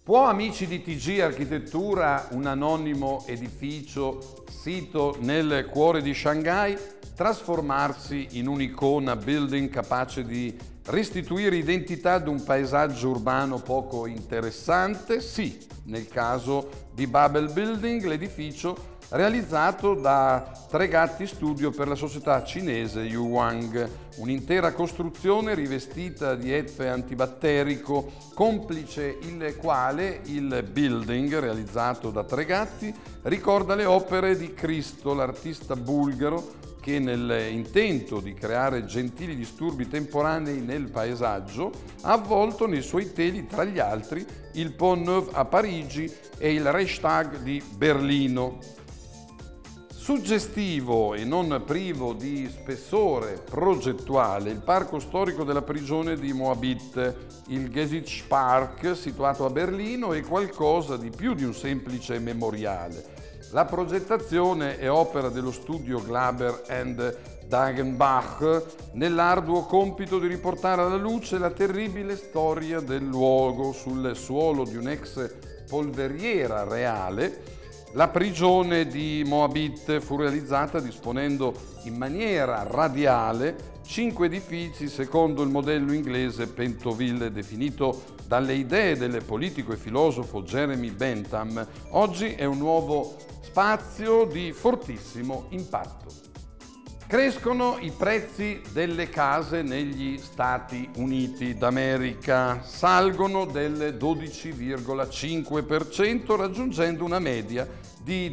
Può, amici di TG Architettura, un anonimo edificio sito nel cuore di Shanghai, trasformarsi in un'icona building capace di restituire identità ad un paesaggio urbano poco interessante? Sì, nel caso di Babel Building, l'edificio realizzato da Tregatti Studio per la società cinese Yuwang, un'intera costruzione rivestita di etfe antibatterico, complice il quale il building realizzato da Tregatti ricorda le opere di Cristo, l'artista bulgaro che nell'intento di creare gentili disturbi temporanei nel paesaggio ha avvolto nei suoi teli, tra gli altri, il Pont Neuf a Parigi e il Reichstag di Berlino. Suggestivo e non privo di spessore progettuale il parco storico della prigione di Moabit, il Gesichtspark, situato a Berlino, è qualcosa di più di un semplice memoriale. La progettazione è opera dello studio Glaber and Dagenbach nell'arduo compito di riportare alla luce la terribile storia del luogo sul suolo di un'ex polveriera reale. La prigione di Moabit fu realizzata disponendo in maniera radiale 5 edifici secondo il modello inglese Pentonville, definito dalle idee del politico e filosofo Jeremy Bentham. Oggi è un nuovo spazio di fortissimo impatto. Crescono i prezzi delle case negli Stati Uniti d'America, salgono del 12,5%, raggiungendo una media di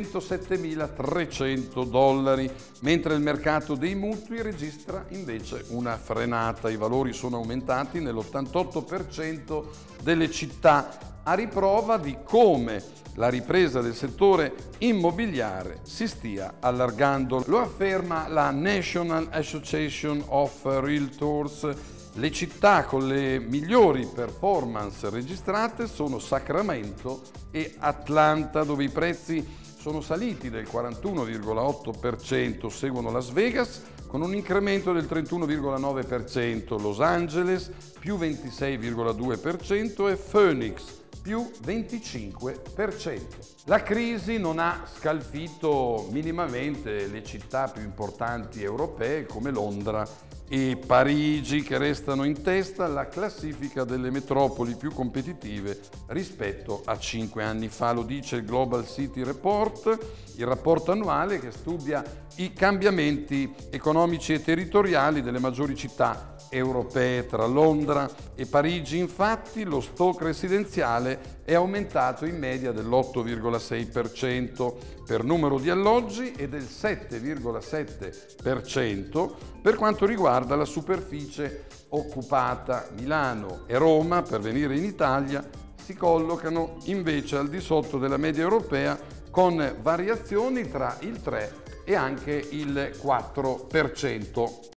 $207.300, mentre il mercato dei mutui registra invece una frenata. I valori sono aumentati nell'88% delle città, a riprova di come la ripresa del settore immobiliare si stia allargando. Lo afferma la National Association of Realtors. Le città con le migliori performance registrate sono Sacramento e Atlanta, dove i prezzi sono saliti del 41,8%, seguono Las Vegas con un incremento del 31,9%, Los Angeles più 26,2% e Phoenix più 25%. La crisi non ha scalfito minimamente le città più importanti europee come Londra e Parigi, che restano in testa alla classifica delle metropoli più competitive rispetto a 5 anni fa. Lo dice il Global City Report, il rapporto annuale che studia i cambiamenti economici e territoriali delle maggiori città europee. Tra Londra e Parigi, infatti, lo stock residenziale è aumentato in media dell'8,6% per numero di alloggi e del 7,7% per quanto riguarda la superficie occupata. Milano e Roma, per venire in Italia, si collocano invece al di sotto della media europea, con variazioni tra il 3 e anche il 4%.